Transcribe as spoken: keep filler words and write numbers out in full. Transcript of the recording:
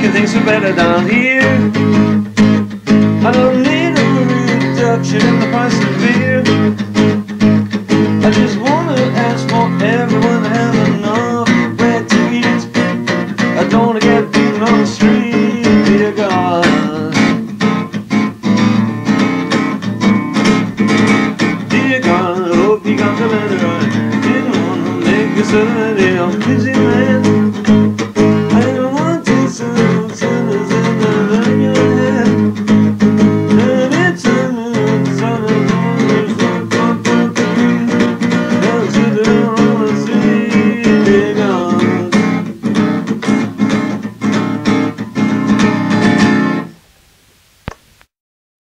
making things so better down here. I don't need a reduction in the price of beer. I just wanna ask for everyone to have enough bread to eat. I don't wanna get beaten on the street, dear God. Dear God, I hope you got the letter right. Didn't wanna make you so